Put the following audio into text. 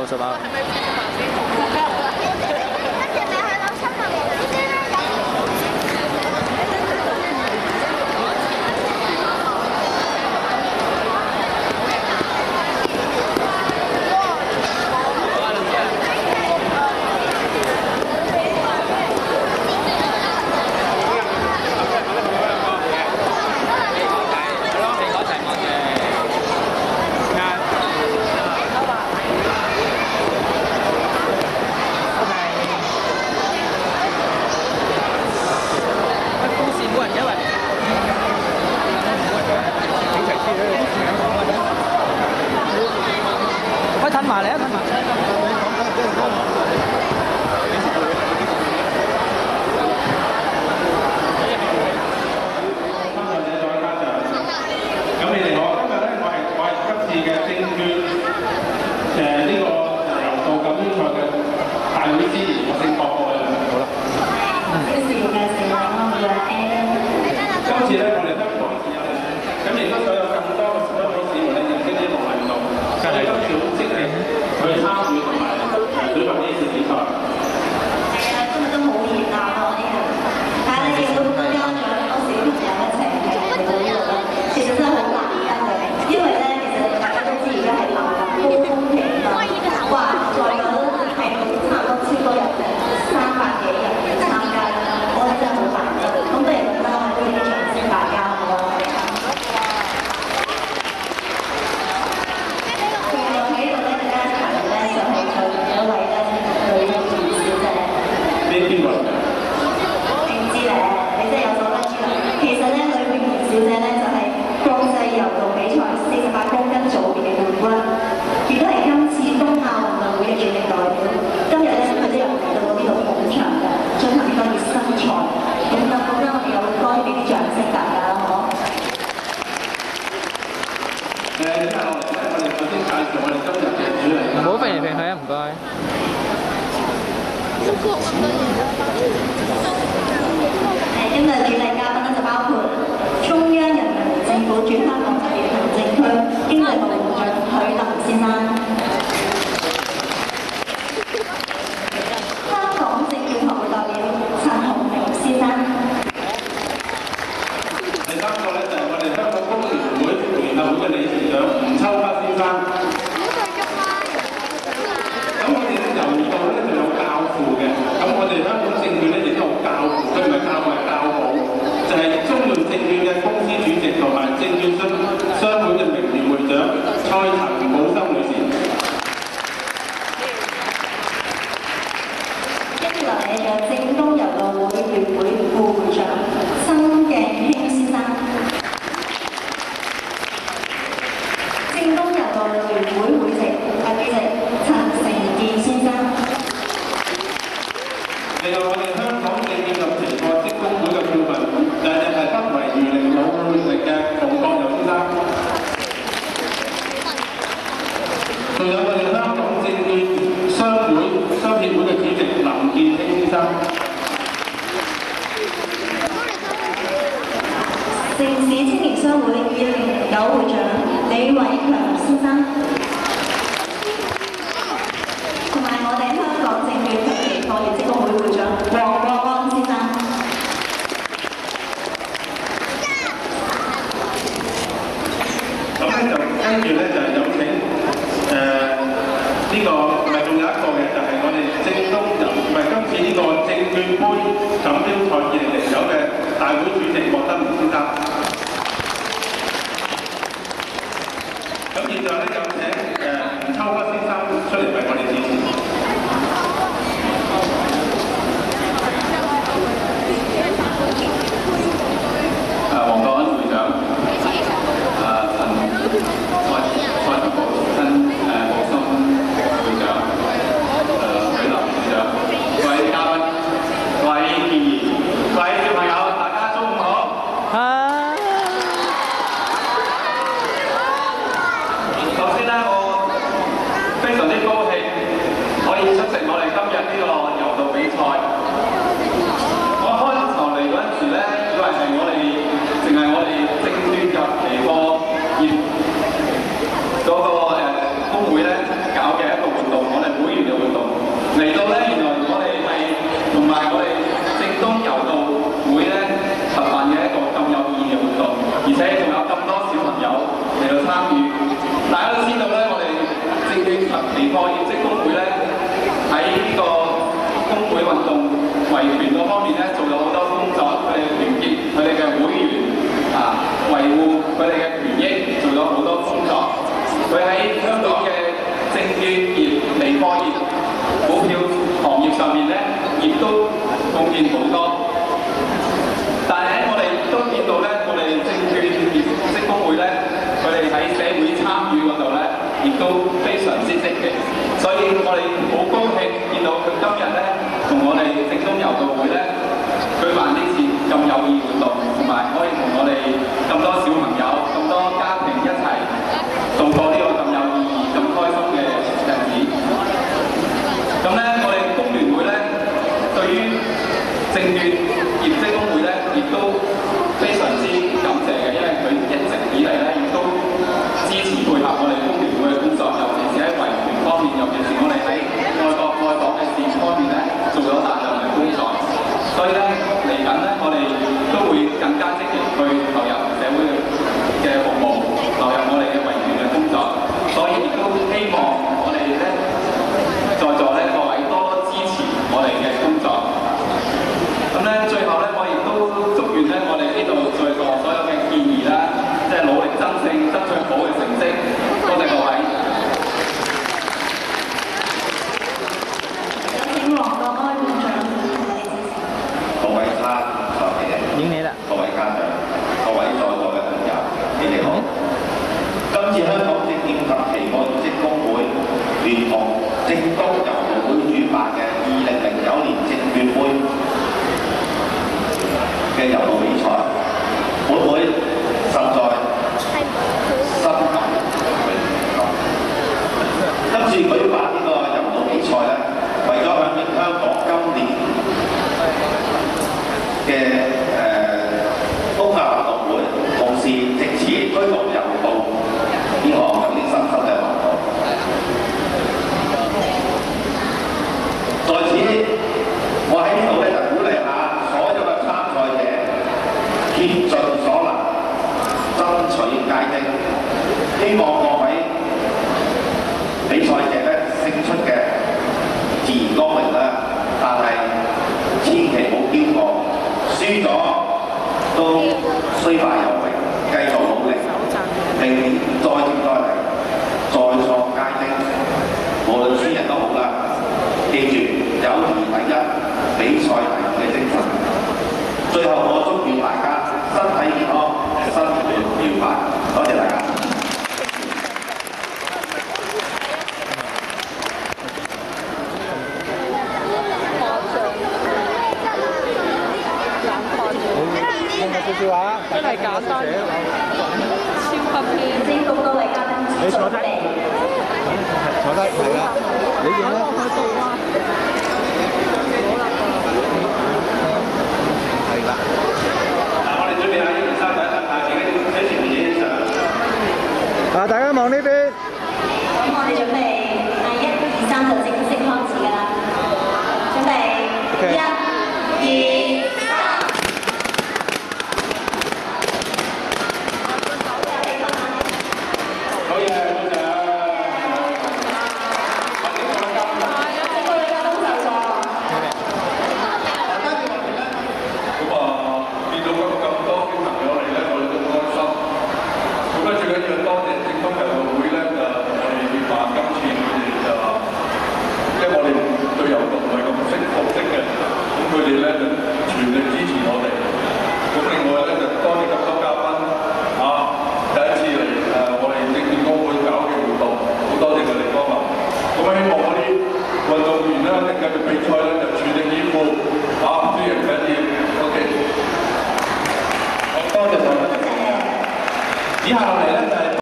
68。可以褪埋嚟啊！褪埋。 咁你哋好，今日咧我係今次嘅證券呢個柔道錦標賽嘅大會司儀，我姓郭嘅。好啦。今次咧我哋香港市有咁亦都想有更多嘅香港市民咧認識呢個運動，所以今次好積極去參與同埋舉辦呢次比賽。 係啊，今日都好熱鬧啊啲人，但係你見到家長好多小朋友一齊嚟到呢度咧，其實真係好難得嘅，因為咧其實大家都知而家係流感高峰期啦，哇！在嗰係差唔多超過有300幾人參加，我覺得真係好難得。咁不如啦，我哋啲掌聲大家好唔好啊？仲有喺度咧，大家一齊咧上去就有一位咧女演員小姐。 邊個？ 你唔知咧，你真係有所不知啦。其實咧，女演員小姐咧就係國際柔道比賽48公斤組別嘅冠軍，亦都係今次東亞運動會嘅主力代表。今日咧，佢都有嚟到呢度捧場嘅，進行呢個熱身賽。咁我哋有該俾啲掌聲大家啦，好冇？ 接下落嚟咧，我哋首先介紹我哋今日嘅主禮。 唔好飛嚟飛去啊！唔該。 今日主禮嘉賓咧就包括中央人民政府駐香港特別行政區經濟部部長許林先生，香港證券學會代表陳鴻明先生。 第三個咧就係我哋香港工聯會聯合會嘅理事長吳秋北先生。咁我哋咧柔道咧就有教父嘅，咁我哋香港證券咧亦都有教父，佢唔係教父係教母，就係中聯證券嘅公司主席同埋證券商會嘅名譽會長蔡陳寶森女士。 跟住落嚟有政工柔道會聯會副會長曾鏡興先生，政工柔道聯會會籍主席陳成健先生。 另外，我哋香港證券及期貨職工會嘅票民，日日係不遺餘力努力嘅馮國友先生。仲有我哋香港證券商協會嘅主席林建興先生。 城市青年商會2009會長李偉強先生，同埋我哋香港證券及期貨業職工會會長黃國安先生。 咁咧就跟住咧就係有請呢個唔係仲有一個嘅，就係我哋證東人唔係今次呢個證券杯錦標賽2009嘅大會主席郭德明先生。咁現在咧有請吳秋北先生出嚟為我哋指示。黃國安會長，蔡陳寶森會長，許林會長，各位嘉賓，各位議員，各位小朋友，大家中午好。首先咧，我非常之高興可以出席我哋今日呢個柔道比賽。我開頭嚟嗰陣時咧，以為係我哋淨係我哋證券及期貨業嗰個工會咧搞嘅一個活動，我哋知道咧，我哋證券及期貨業職工會咧喺呢個工會運動維權嗰方面咧做咗好多工作，佢哋團結佢哋嘅會員維護佢哋嘅權益，做咗好多工作。佢喺香港嘅證券業、期貨業、股票行業上面咧，亦都貢獻好多。但係我哋都見到咧，我哋證券業職工會咧，佢哋喺社會參與嗰度咧，亦都非常之積極。所以我哋好高興見到佢今日咧，同我哋正東柔道會咧舉辦呢次咁有意活動，同埋可以同我哋咁多小朋友、咁多家庭一齊度過呢個咁有意義、咁開心嘅日子。咁咧，我哋工聯會咧，對於證券業職工會咧，亦都非常之感謝嘅，因為佢一直以嚟咧，亦都支持配合我哋工聯會嘅工作，尤其是喺維權方面，尤其是我哋喺愛國嘅事業方面咧，做咗大量嘅工作。所以咧，嚟緊咧，我哋都會更加積極去投入社會嘅服務，投入我哋嘅維權嘅工作。所以亦都希望我哋咧，在座咧各位多多支持我哋嘅工作。咁咧，最後咧，我亦都祝願咧，我哋呢度在座所有嘅建議啦，即係努力爭取好嘅成績。多謝各位。 有請黃國開會長各位參賽嘅人，各位家長，各位在座嘅朋友，你哋好。今次香港證券及期貨業職工會聯同正東柔道會主辦嘅2009年證券杯嘅柔道比賽，本會實在深感榮幸。今次舉辦呢個柔道比賽咧，為咗響應香港今年嘅東亞運動會，同時藉此推動柔道呢項有啲新興嘅運動。在此，我喺呢度咧就鼓勵下所有嘅參賽者，竭盡所能，爭取佳績。希望各位比賽者咧勝出嘅自然光榮啦，但係千祈唔好驕傲。輸咗都雖敗猶榮，繼續努力，明年再接再厲，再創佳績。無論輸人都好啦，記住友誼第一，比賽第二嘅精神。最後我祝願大家身體健康，生活愉快。多謝大家。 少少話，真係簡單，超級偏。 請各位嘉賓你坐低，坐低係啦，你影啦。係啦。 我哋準備下1、2、3，自己喺前面影相。 大家望呢邊。 咁我哋準備1、2、3就正式開始㗎啦。準備1、2。 以下落嚟咧就係